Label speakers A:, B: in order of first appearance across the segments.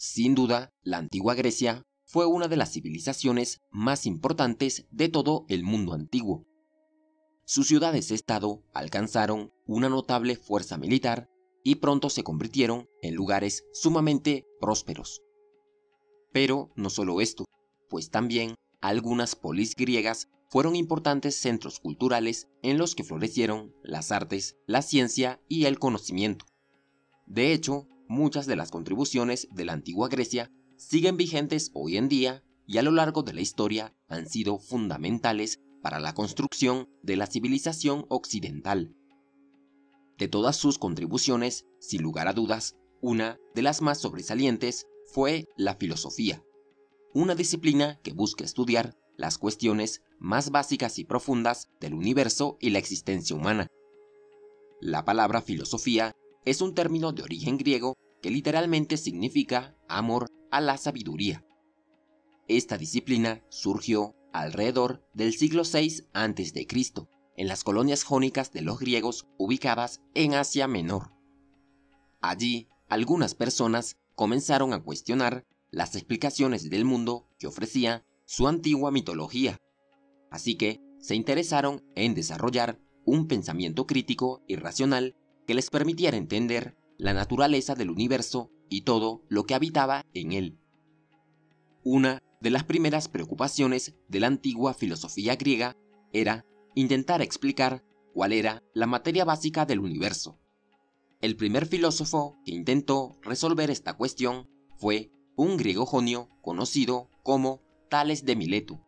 A: Sin duda, la antigua Grecia fue una de las civilizaciones más importantes de todo el mundo antiguo. Sus ciudades-estado alcanzaron una notable fuerza militar y pronto se convirtieron en lugares sumamente prósperos. Pero no solo esto, pues también algunas polis griegas fueron importantes centros culturales en los que florecieron las artes, la ciencia y el conocimiento. De hecho, muchas de las contribuciones de la antigua Grecia siguen vigentes hoy en día y a lo largo de la historia han sido fundamentales para la construcción de la civilización occidental. De todas sus contribuciones, sin lugar a dudas, una de las más sobresalientes fue la filosofía, una disciplina que busca estudiar las cuestiones más básicas y profundas del universo y la existencia humana. La palabra filosofía es un término de origen griego que literalmente significa amor a la sabiduría. Esta disciplina surgió alrededor del siglo VI a.C., en las colonias jónicas de los griegos ubicadas en Asia Menor. Allí, algunas personas comenzaron a cuestionar las explicaciones del mundo que ofrecía su antigua mitología, así que se interesaron en desarrollar un pensamiento crítico y racional que les permitiera entender la naturaleza del universo y todo lo que habitaba en él. Una de las primeras preocupaciones de la antigua filosofía griega era intentar explicar cuál era la materia básica del universo. El primer filósofo que intentó resolver esta cuestión fue un griego jonio conocido como Tales de Mileto.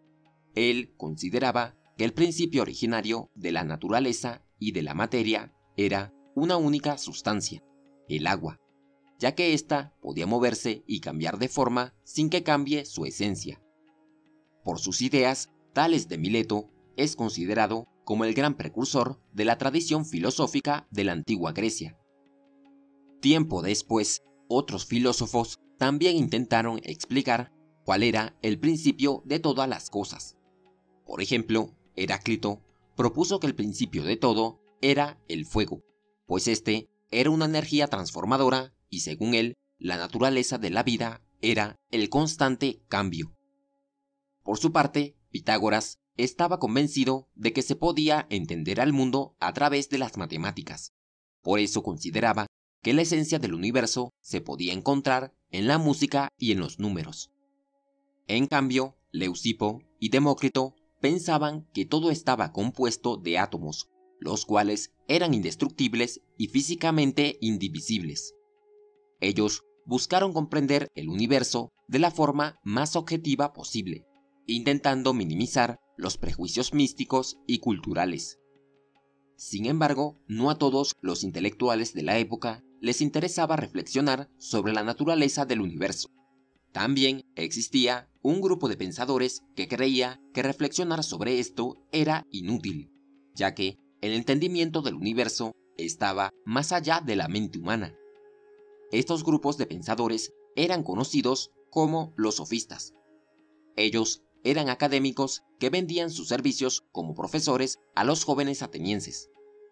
A: Él consideraba que el principio originario de la naturaleza y de la materia era una única sustancia, el agua, ya que ésta podía moverse y cambiar de forma sin que cambie su esencia. Por sus ideas, Tales de Mileto es considerado como el gran precursor de la tradición filosófica de la antigua Grecia. Tiempo después, otros filósofos también intentaron explicar cuál era el principio de todas las cosas. Por ejemplo, Heráclito propuso que el principio de todo era el fuego, pues este era una energía transformadora y según él, la naturaleza de la vida era el constante cambio. Por su parte, Pitágoras estaba convencido de que se podía entender al mundo a través de las matemáticas. Por eso consideraba que la esencia del universo se podía encontrar en la música y en los números. En cambio, Leucipo y Demócrito pensaban que todo estaba compuesto de átomos, los cuales eran indestructibles y físicamente indivisibles. Ellos buscaron comprender el universo de la forma más objetiva posible, intentando minimizar los prejuicios místicos y culturales. Sin embargo, no a todos los intelectuales de la época les interesaba reflexionar sobre la naturaleza del universo. También existía un grupo de pensadores que creía que reflexionar sobre esto era inútil, ya que el entendimiento del universo estaba más allá de la mente humana. Estos grupos de pensadores eran conocidos como los sofistas. Ellos eran académicos que vendían sus servicios como profesores a los jóvenes atenienses.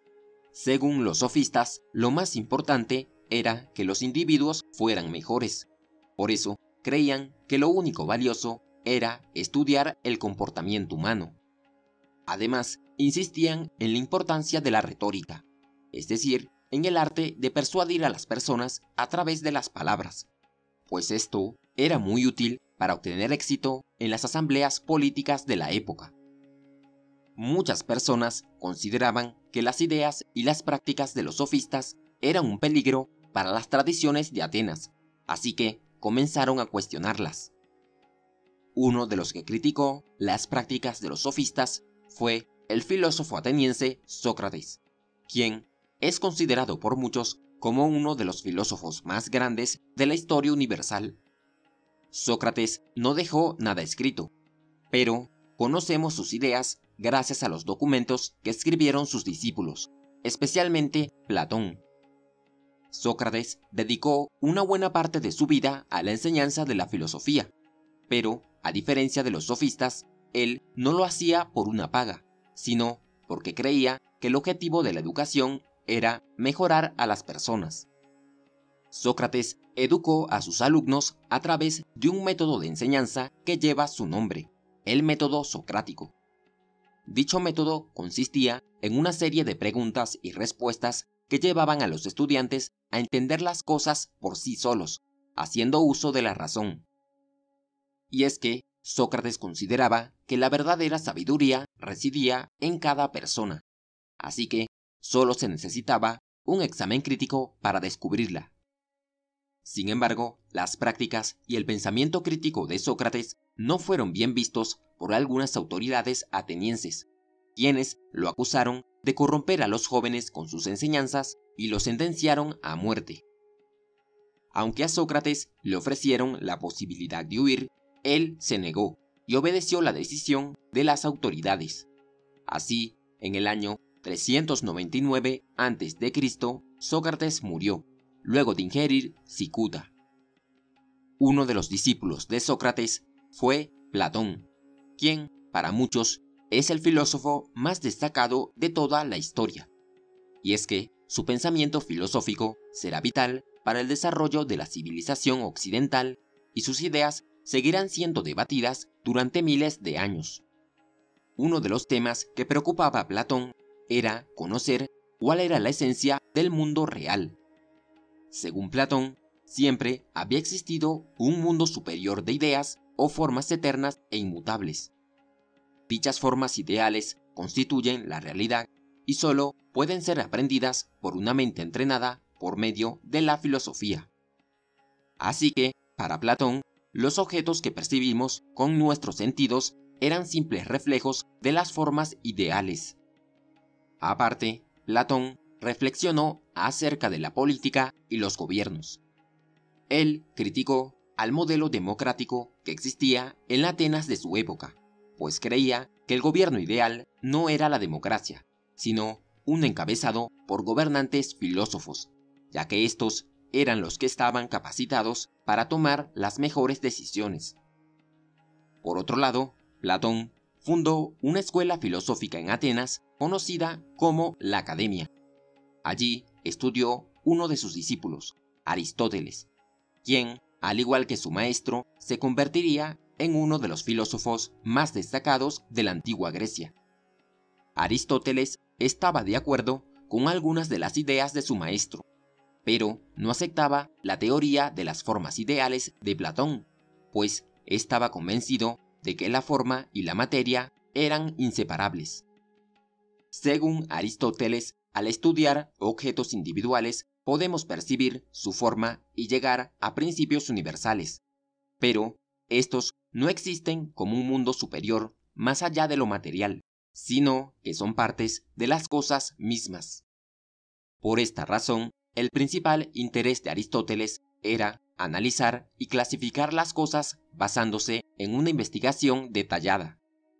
A: Según los sofistas, lo más importante era que los individuos fueran mejores. Por eso, creían que lo único valioso era estudiar el comportamiento humano. Además, insistían en la importancia de la retórica, es decir, en el arte de persuadir a las personas a través de las palabras, pues esto era muy útil para obtener éxito en las asambleas políticas de la época. Muchas personas consideraban que las ideas y las prácticas de los sofistas eran un peligro para las tradiciones de Atenas, así que comenzaron a cuestionarlas. Uno de los que criticó las prácticas de los sofistas fue el filósofo ateniense Sócrates, quien es considerado por muchos como uno de los filósofos más grandes de la historia universal. Sócrates no dejó nada escrito, pero conocemos sus ideas gracias a los documentos que escribieron sus discípulos, especialmente Platón. Sócrates dedicó una buena parte de su vida a la enseñanza de la filosofía, pero, a diferencia de los sofistas, él no lo hacía por una paga, sino porque creía que el objetivo de la educación era mejorar a las personas. Sócrates educó a sus alumnos a través de un método de enseñanza que lleva su nombre, el método socrático. Dicho método consistía en una serie de preguntas y respuestas que llevaban a los estudiantes a entender las cosas por sí solos, haciendo uso de la razón. Y es que Sócrates consideraba que la verdadera sabiduría residía en cada persona, así que solo se necesitaba un examen crítico para descubrirla. Sin embargo, las prácticas y el pensamiento crítico de Sócrates no fueron bien vistos por algunas autoridades atenienses, quienes lo acusaron de corromper a los jóvenes con sus enseñanzas y lo sentenciaron a muerte. Aunque a Sócrates le ofrecieron la posibilidad de huir, él se negó y obedeció la decisión de las autoridades. Así, en el año 399 a.C., Sócrates murió, luego de ingerir cicuta. Uno de los discípulos de Sócrates fue Platón, quien, para muchos, es el filósofo más destacado de toda la historia. Y es que su pensamiento filosófico será vital para el desarrollo de la civilización occidental y sus ideas seguirán siendo debatidas durante miles de años. Uno de los temas que preocupaba a Platón era conocer cuál era la esencia del mundo real. Según Platón, siempre había existido un mundo superior de ideas o formas eternas e inmutables. Dichas formas ideales constituyen la realidad y solo pueden ser aprendidas por una mente entrenada por medio de la filosofía. Así que, para Platón, los objetos que percibimos con nuestros sentidos eran simples reflejos de las formas ideales. Aparte, Platón reflexionó acerca de la política y los gobiernos. Él criticó al modelo democrático que existía en la Atenas de su época, pues creía que el gobierno ideal no era la democracia, sino un encabezado por gobernantes filósofos, ya que estos eran los que estaban capacitados para tomar las mejores decisiones. Por otro lado, Platón fundó una escuela filosófica en Atenas conocida como la Academia. Allí estudió uno de sus discípulos, Aristóteles, quien, al igual que su maestro, se convertiría en uno de los filósofos más destacados de la antigua Grecia. Aristóteles estaba de acuerdo con algunas de las ideas de su maestro, pero no aceptaba la teoría de las formas ideales de Platón, pues estaba convencido de que la forma y la materia eran inseparables. Según Aristóteles, al estudiar objetos individuales podemos percibir su forma y llegar a principios universales, pero estos no existen como un mundo superior más allá de lo material, sino que son partes de las cosas mismas. Por esta razón, el principal interés de Aristóteles era analizar y clasificar las cosas basándose en una investigación detallada.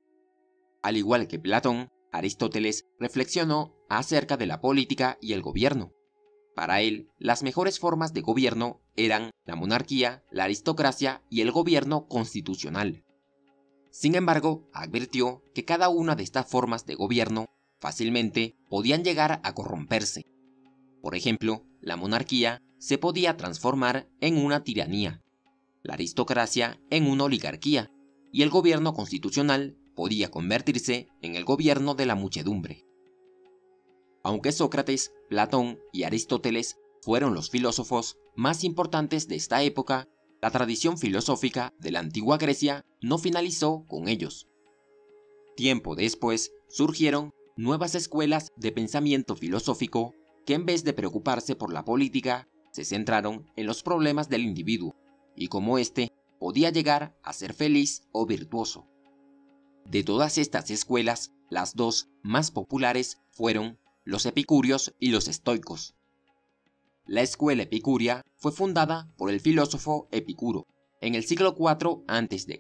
A: Al igual que Platón, Aristóteles reflexionó acerca de la política y el gobierno. Para él, las mejores formas de gobierno eran la monarquía, la aristocracia y el gobierno constitucional. Sin embargo, advirtió que cada una de estas formas de gobierno fácilmente podían llegar a corromperse. Por ejemplo, la monarquía se podía transformar en una tiranía, la aristocracia en una oligarquía y el gobierno constitucional podía convertirse en el gobierno de la muchedumbre. Aunque Sócrates, Platón y Aristóteles fueron los filósofos más importantes de esta época, la tradición filosófica de la antigua Grecia no finalizó con ellos. Tiempo después surgieron nuevas escuelas de pensamiento filosófico que en vez de preocuparse por la política, se centraron en los problemas del individuo y cómo éste podía llegar a ser feliz o virtuoso. De todas estas escuelas, las dos más populares fueron los epicúreos y los estoicos. La escuela epicúrea fue fundada por el filósofo Epicuro en el siglo IV a.C.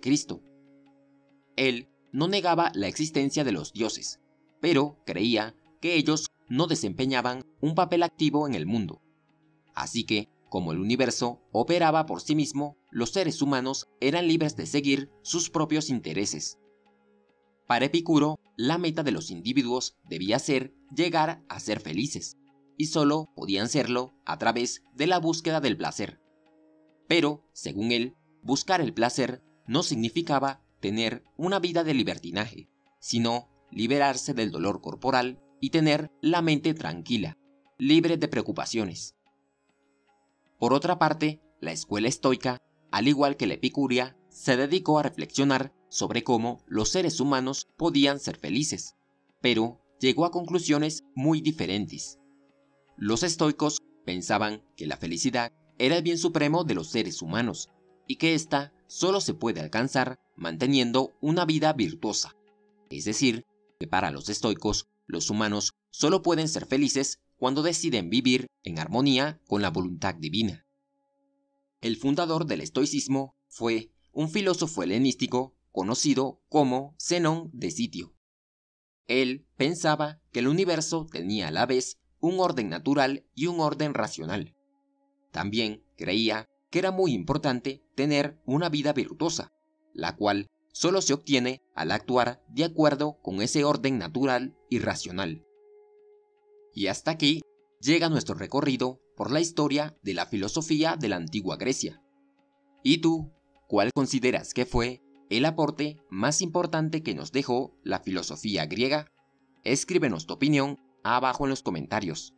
A: Él no negaba la existencia de los dioses, pero creía que ellos no desempeñaban un papel activo en el mundo. Así que, como el universo operaba por sí mismo, los seres humanos eran libres de seguir sus propios intereses. Para Epicuro, la meta de los individuos debía ser llegar a ser felices, y solo podían serlo a través de la búsqueda del placer. Pero, según él, buscar el placer no significaba tener una vida de libertinaje, sino liberarse del dolor corporal y tener la mente tranquila, libre de preocupaciones. Por otra parte, la escuela estoica, al igual que la epicurea, se dedicó a reflexionar sobre cómo los seres humanos podían ser felices, pero llegó a conclusiones muy diferentes. Los estoicos pensaban que la felicidad era el bien supremo de los seres humanos y que ésta solo se puede alcanzar manteniendo una vida virtuosa. Es decir, que para los estoicos, los humanos solo pueden ser felices cuando deciden vivir en armonía con la voluntad divina. El fundador del estoicismo fue un filósofo helenístico conocido como Zenón de Sitio. Él pensaba que el universo tenía a la vez un orden natural y un orden racional. También creía que era muy importante tener una vida virtuosa, la cual solo se obtiene al actuar de acuerdo con ese orden natural y racional. Y hasta aquí llega nuestro recorrido por la historia de la filosofía de la antigua Grecia. ¿Y tú, cuál consideras que fue el aporte más importante que nos dejó la filosofía griega? Escríbenos tu opinión abajo en los comentarios.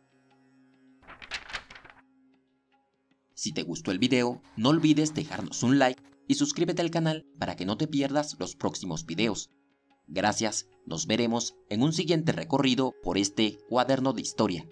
A: Si te gustó el video, no olvides dejarnos un like y suscríbete al canal para que no te pierdas los próximos videos. Gracias, nos veremos en un siguiente recorrido por este cuaderno de historia.